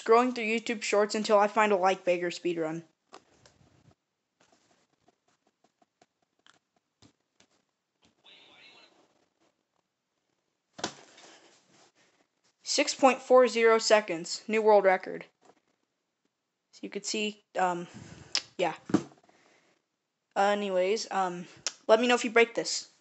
scrolling through YouTube Shorts until I find a like Beggar speedrun. .40 seconds, new world record. So you could see, yeah. Anyways, let me know if you break this.